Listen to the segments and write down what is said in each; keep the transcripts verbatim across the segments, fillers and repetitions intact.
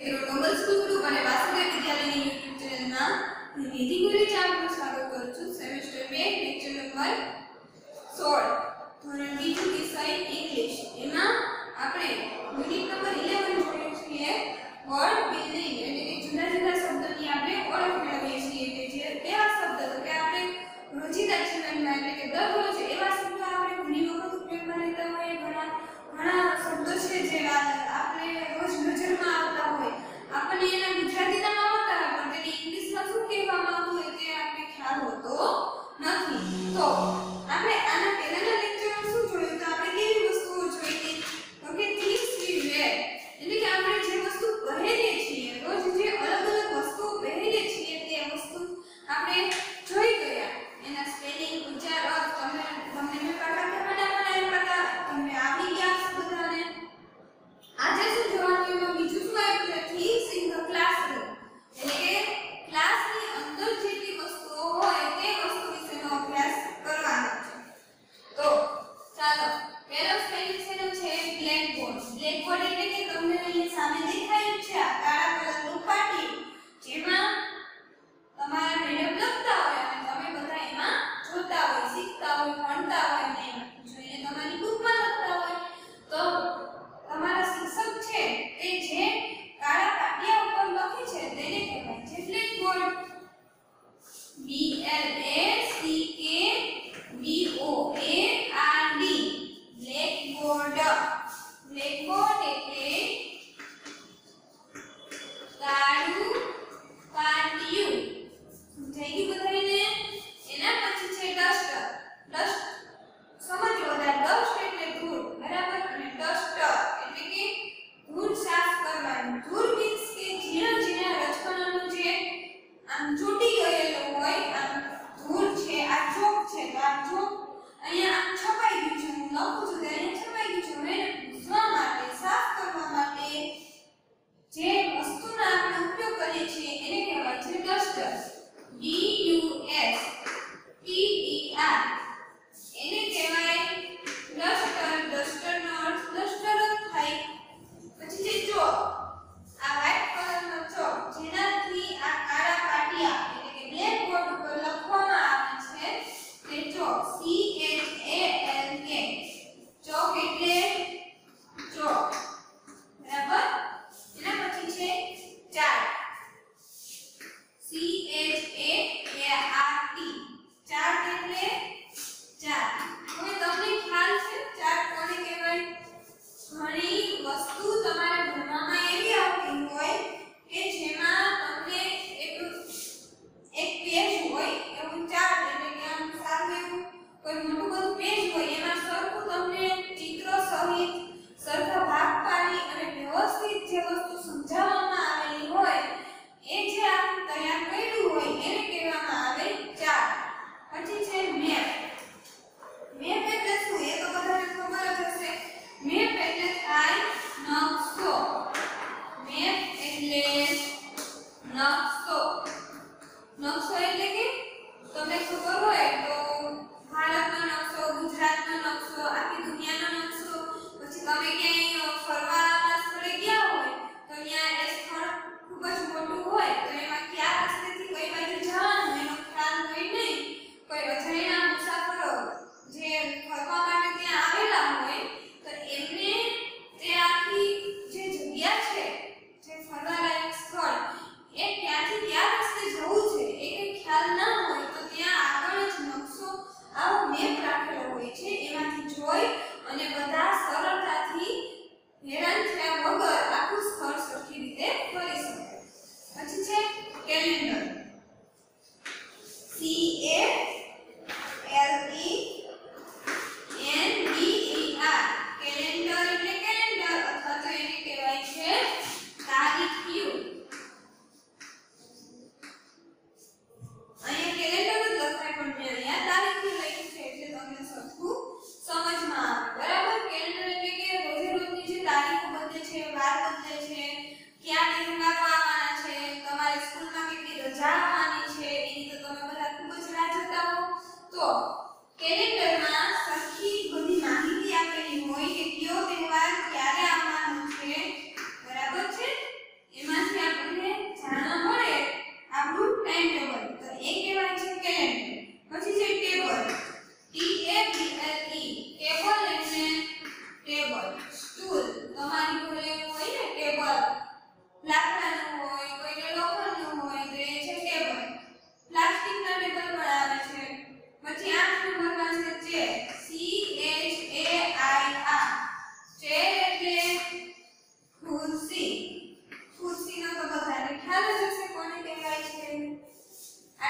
Arrow Nobel school group અને Vasudev વિદ્યાલયની YouTube ચેનલમાં હું નિધિ ગુરેજા આપનું સ્વાગત કરું છું. સેમેસ્ટર બે લેક્ચર નંબર સોળ ધોરણ બીજું વિષય ઇંગ્લિશ. એમાં આપણે યુનિટ નંબર eleven જોઈએ છીએ વર્ડ બિલ્ડિંગ એટલે કે જુદા જુદા શબ્દોની આપણે ઓળખ મેળવીએ છીએ કે જે એવા શબ્દ તો કે આપણે રોજિંદા જીવનમાં એટલે કે દરરોજ એવા શબ્દો આપણે ઘણી વખત ઉપયોગમાં લેતા હોઈએ. ઘણા ઘણા શબ્દો છે જે આપણે રોજ નજરમાં આવતા હોય, આપણને એના ગુજરાતી નામ આવતા હોય પણ તેને ઇંગ્લિશમાં શું કહેવામાં આવતું હોય તે આપણે ખ્યાલ હોતો નથી. તો આપણે આના પહેલાના લેક્ચરમાં શું જોયું તો આપણે કેવી વસ્તુઓ જોઈ હતી તો કે things we wear એટલે કે આપણે જે વસ્તુ પહેરીએ છીએ, રોજ જે અલગ અલગ વસ્તુઓ પહેરીએ છીએ તે વસ્તુ આપણે જોઈ ગયા. એના સ્પેલિંગ, ઉચ્ચાર, અર્થ તમને તમને મેં પાઠા કરવાના પણ આ પાઠા તમને આવી ગયા બધાને. આજે શું જોવાનું એમાં બીજું શું આવ્યું છે things in the classroom એટલે કે ક્લાસની અંદર જેટલી વસ્તુઓ હોય તે વસ્તુ વિશેનો અભ્યાસ કરવાનો છે. તો ચાલો પહેલો સ્પેલિંગ શેનો છે બ્લેકબોર્ડ. બ્લેકબોર્ડ એટલે કે તમને અહીંયા સામે દેખાય છે આ કાળા કલરનું પાટિયું જેમાં તમારા મેડમ લખતા હોય અને તમે બધા એમાં જોતા હોય, શીખતા હોય, ભણતા હોય અને જોઈને તમારી બુકમાં લખતા હોય. તો તમારા શિક્ષક છે તે જે કાળા પાટિયા ઉપર લખે છે તેને કહેવાય છે blackboard. B L A C K B O A R D blackboard. Blackboard એટલે કાળું પાટિયું. સમજાઈ ગયું બધાને? એના પછી છે ડસ્ટર. ડસ્ટ સમજો બધા, ડસ્ટ એટલે ધૂળ, બરાબર, અને ડસ્ટર એટલે કે ધૂળ સાફ કરવાનું. ધૂળ મીન્સ કે ઝીણા ઝીણા રજકણાનું જે આમ ચોટી ગયેલું હોય, આમ ધૂળ છે, આ ચોક છે તો આ ચોક અહીંયા આમ છપાઈ ગયું છે, હું લખું છું તો અહીંયા છપાઈ ગયું છે. હવે એને ભૂસવા માટે, સાફ કરવા માટે જે વસ્તુનો આપણે ઉપયોગ કરીએ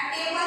ટેબલ